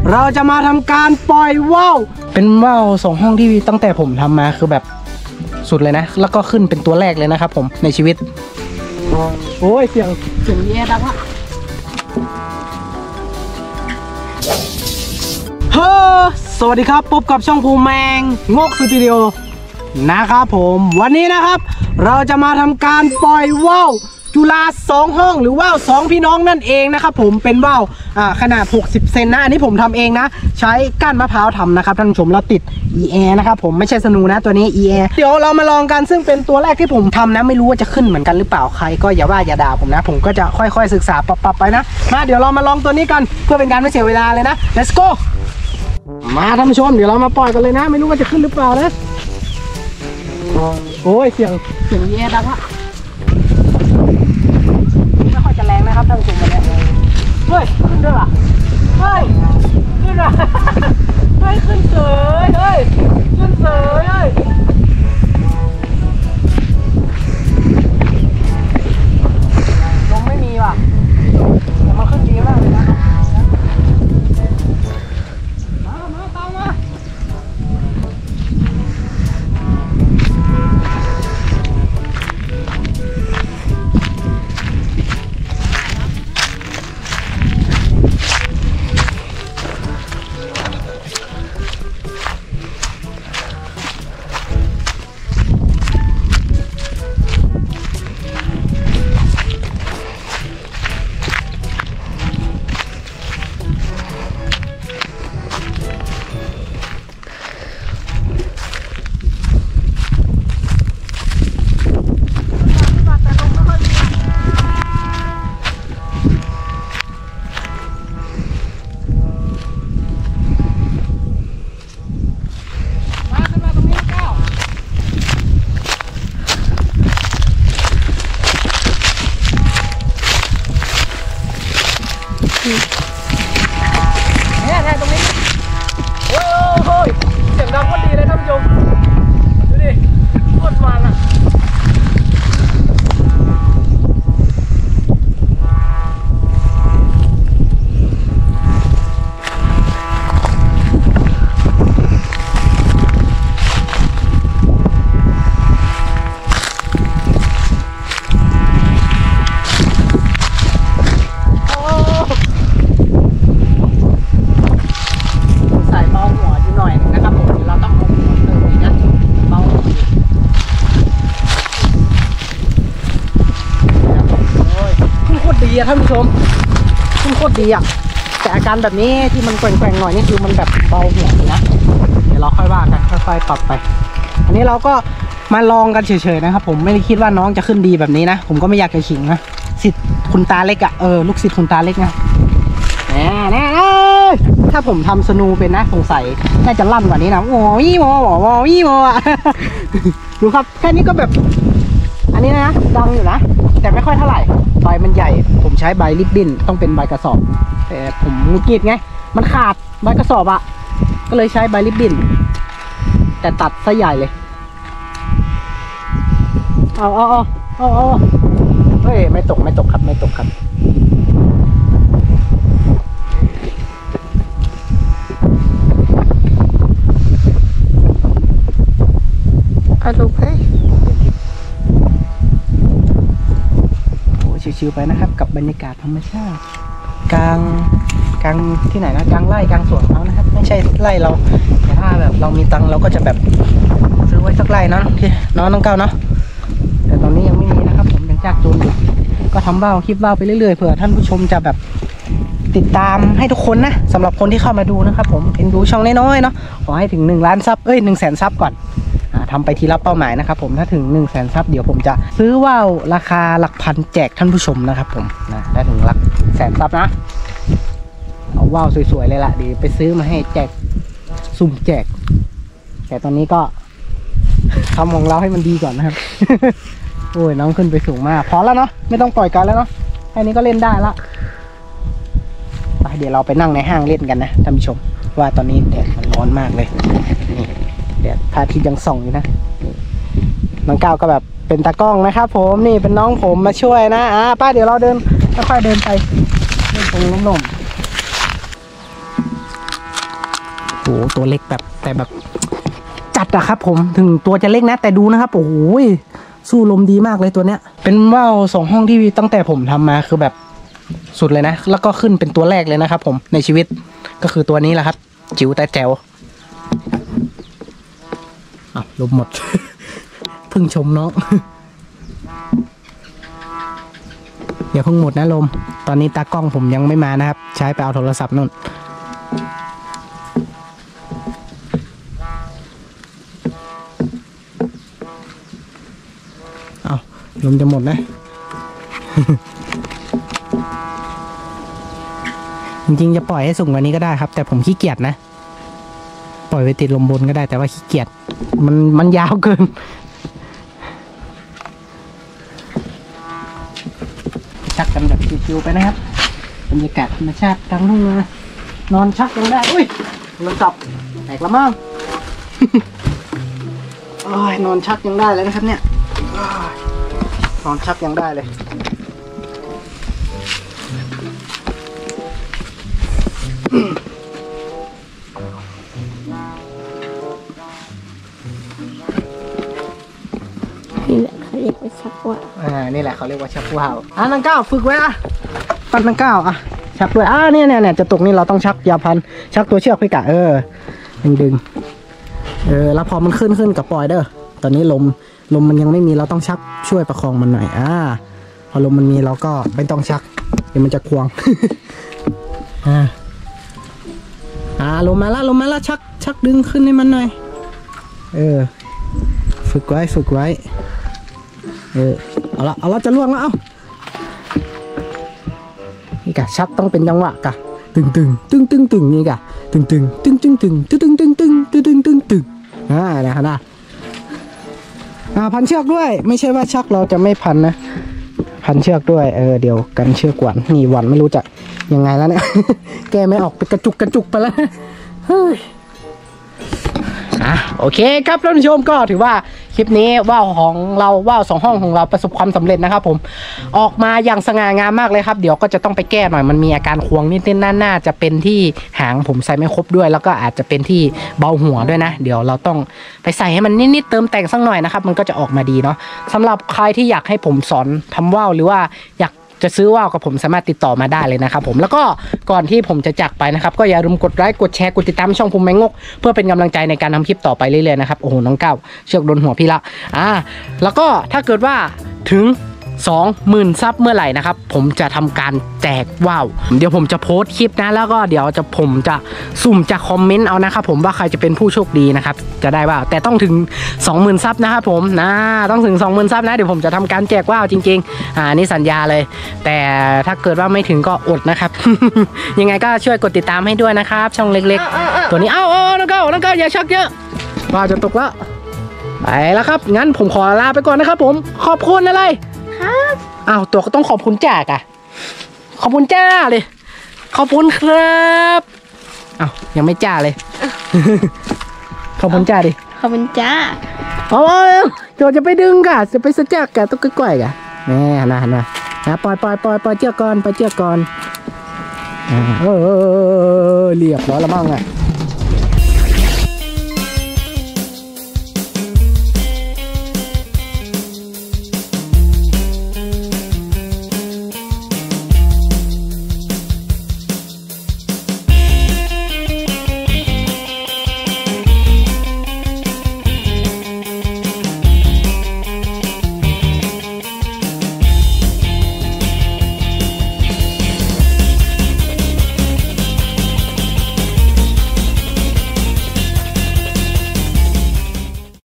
เราจะมาทำการปล่อยว่าวเป็นว่าว2 ห้องที่ตั้งแต่ผมทำมาคือแบบสุดเลยนะแล้วก็ขึ้นเป็นตัวแรกเลยนะครับผมในชีวิตโอ้ยเสียงแย่ดังอะเฮ้อสวัสดีครับพบกับช่องภูมิแมงงกสตูดิโอนะครับผมวันนี้นะครับเราจะมาทำการปล่อยว่าวจุฬา2 ห้องหรือว่าว2 พี่น้องนั่นเองนะครับผมเป็นว่าวขนาด60 เซนนะอันนี้ผมทำเองนะใช้ก้านมะพร้าวทำนะครับท่านผู้ชมเราติด EA นะครับผมไม่ใช่สนูนะตัวนี้ EA เดี๋ยวเรามาลองกันซึ่งเป็นตัวแรกที่ผมทำนะไม่รู้ว่าจะขึ้นเหมือนกันหรือเปล่าใครก็อย่าว่าอย่าด่าผมนะผมก็จะค่อยๆศึกษาปรับไปนะมาเดี๋ยวเรามาลองตัวนี้กันเพื่อเป็นการไม่เสียเวลาเลยนะ let's go มาท่านผู้ชมเดี๋ยวเรามาปล่อยกันเลยนะไม่รู้ว่าจะขึ้นหรือเปล่านะโอ้ยเสียงแย่ดังอะไม่ค่อยจะแรงนะครับท่านผู้ชมวันนี้เฮ้ยขึ้นด้วยอ่ะเฮ้ยขึ้นอ่ะเฮ้ยขึ้นเสยเฮ้ยขึ้นเสยเฮ้ยลมไม่มีว่ะแต่มันขึ้นดีมากเลยนะมาตามมาเนี่ยตรงนี้โอ้ยเสียงดังก็ดีเลยท่านผู้ชมดูดิโคตรมันอ่ะท่านผู้ชมขึ้นโคตรดีอ่ะแต่อาการแบบนี้ที่มันแกว่งๆหน่อยนี่คือมันแบบเบาหัวนะเดี๋ยวเราค่อยว่ากันค่อยๆปรับไปอันนี้เราก็มาลองกันเฉยๆนะครับผมไม่ได้คิดว่าน้องจะขึ้นดีแบบนี้นะผมก็ไม่อยากจะขิงนะศิษย์คุณตาเล็กอ่ะลูกศิษย์คุณตาเล็กนะแน่ถ้าผมทำสนูเป็นนะสงสัยน่าจะลั่นกว่านี้นะโอ้ยโมอ่ะดูครับแค่นี้ก็แบบอันนี้นะดังอยู่นะแต่ไม่ค่อยเท่าไหร่ใบมันใหญ่ผมใช้ใบริบบิ้นต้องเป็นใบกระสอบแต่ผมงุดหงิดไงมันขาดใบกระสอบอ่ะก็เลยใช้ใบริบบิ้นแต่ตัดซะใหญ่เลยเอาเฮ้ยไม่ตกครับไม่ตกครับเอาลูกเฮ้ยชิวๆไปนะครับกับบรรยากาศธรรมชาติกลางที่ไหนนะกลางไร่กลางสวนเขานะครับไม่ใช่ไร่เราแต่ถ้าแบบเรามีตังเราก็จะแบบซื้อไว้สักไร่เนาะที่น้องก้าวเนาะแต่ตอนนี้ยังไม่มีนะครับผมยังจากจูนอยู่ก็ทำว่าวคลิปว่าวไปเรื่อยๆเผื่อท่านผู้ชมจะแบบติดตามให้ทุกคนนะสำหรับคนที่เข้ามาดูนะครับผมเอ็นดูช่องน้อยๆเนาะขอให้ถึง1 ล้านซับ100,000 ซับก่อนทำไปทีละเป้าหมายนะครับผมถ้าถึง100,000 ซับเดี๋ยวผมจะซื้อว่าวราคาหลักพันแจกท่านผู้ชมนะครับผมนะถ้าถึงหลักแสนซับนะเอาว่าวสวยๆเลยล่ะเดี๋ยวไปซื้อมาให้แจกสุ่มแจกแต่ตอนนี้ก็ทำของเราให้มันดีก่อนนะครับ โอ้ยน้องขึ้นไปสูงมากพอแล้วเนาะไม่ต้องปล่อยกันแล้วเนาะแค่นี้ก็เล่นได้ละไปเดี๋ยวเราไปนั่งในห้างเล่นกันนะท่านผู้ชมว่าตอนนี้แดดมันร้อนมากเลยนี่แดดพระอาทิตย์ยังส่องอยู่นะน้องก้าวก็แบบเป็นตากล้องนะครับผมนี่เป็นน้องผมมาช่วยนะป้าเดี๋ยวเราเดินค่อยๆเดินไปเดินตรงลมๆโอ้ตัวเล็กแบบแต่แบบจัดอะครับผมถึงตัวจะเล็กนะแต่ดูนะครับโอ้โหสู้ลมดีมากเลยตัวเนี้ยเป็นว่าว2 ห้องที่ตั้งแต่ผมทำมาคือแบบสุดเลยนะแล้วก็ขึ้นเป็นตัวแรกเลยนะครับผมในชีวิตก็คือตัวนี้แหละครับจิ๋วแต่แจ๋วอ้าวลมหมด เพิ่งชมน้อง อย่าเพิ่งหมดนะลมตอนนี้ตากล้องผมยังไม่มานะครับใช้ไปเอาโทรศัพท์นู่นเอาลมจะหมดนะ จริงๆจะปล่อยให้สูงกว่านี้ก็ได้ครับแต่ผมขี้เกียจนะปล่อยไปติดลมบนก็ได้แต่ว่าขี้เกียจมันยาวเกินชักกันแบบชิวๆไปนะครับบรรยากาศธรรมชาติกลางทุ่งนานอนชักยังได้อุ้ยมันจับแตกละมั่ง โอ้ยนอนชักยังได้เลยนะครับเนี่ยนอนชักยังได้เลยนี่แหละเขาเรียกว่าชักว่าวนี่แหละเขาเรียกว่าชักว่าวนังก้าวฝึกไว้ปั้นนังก้าวชักด้วยเนี่ยจะตกนี่เราต้องชักยาพันชักตัวเชือกพี่กะดึงแล้วพอมันขึ้นกับปล่อยเด้อตอนนี้ลมมันยังไม่มีเราต้องชักช่วยประคองมันหน่อยพอลมมันมีเราก็ไม่ต้องชักเดี๋ยวมันจะควง ลมมาแล้วชักดึงขึ้นให้มันหน่อยฝึกไว้เอาละจะล่วงแล้วนี่กะชักต้องเป็นจังหวะกะตึงนี่กะตึงนะพันเชือกด้วยไม่ใช่ว่าชักเราจะไม่พันนะพันเชือกด้วยเดี๋ยวกันเชือกหวันนี่หวันไม่รู้จะยังไงแล้วเนี่ย แกไม่ออกไปกระจุกไปแล้วเฮ้ยโอเคครับท่านผู้ชมก็ถือว่าคลิปนี้ว่าวของเราว่าว2 ห้องของเราประสบความสำเร็จนะครับผมออกมาอย่างสง่างามมากเลยครับเดี๋ยวก็จะต้องไปแก้หน่อยมันมีอาการควงนิดน่าจะเป็นที่หางผมใส่ไม่ครบด้วยแล้วก็อาจจะเป็นที่เบาหัวด้วยนะเดี๋ยวเราต้องไปใส่ให้มันนิดเติมแต่งสักหน่อยนะครับมันก็จะออกมาดีเนาะสำหรับใครที่อยากให้ผมสอนทำว่าวหรือว่าอยากจะซื้อว่าวกับผมสามารถติดต่อมาได้เลยนะครับผมแล้วก็ก่อนที่ผมจะจากไปนะครับก็อย่าลืมกดไลค์กดแชร์กดติดตามช่องภูมิแมงงกเพื่อเป็นกำลังใจในการทำคลิปต่อไปเรื่อยๆนะครับโอ้โหน้องก้าวเชือกโดนหัวพี่ละแล้วก็ถ้าเกิดว่าถึง 20,000 ซับเมื่อไหร่นะครับผมจะทำการแจกว่าวเดี๋ยวผมจะโพสต์คลิปนะแล้วก็เดี๋ยวผมจะสุ่มจากคอมเมนต์เอานะครับผมว่าใครจะเป็นผู้โชคดีนะครับจะได้ว่าวแต่ต้องถึง 20,000 ซับนะครับผมต้องถึง 20,000 ซับนะเดี๋ยวผมจะทำการแจกว่าวจริงๆนี่สัญญาเลยแต่ถ้าเกิดว่าไม่ถึงก็อดนะครับ ยังไงก็ช่วยกดติดตามให้ด้วยนะครับช่องเล็กๆตัวนี้น้องเก้าอย่าชักเยอะว่าวจะตกแล้วไปแล้วครับงั้นผมขอลาไปก่อนนะครับผมขอบคุณอะไรตัวก็ต้องขอบคุณจ้ากะขอบคุณจ้าเลยขอบคุณครับยังไม่จ้าเลย ขอบคุณจ้าดิขอบคุณจ้าโจจะไปดึงกะจะไปสะจักกะต้องก้อยกะแม่นะปล่อยเชือกก่อนเรียบร้อยแล้วบ้าง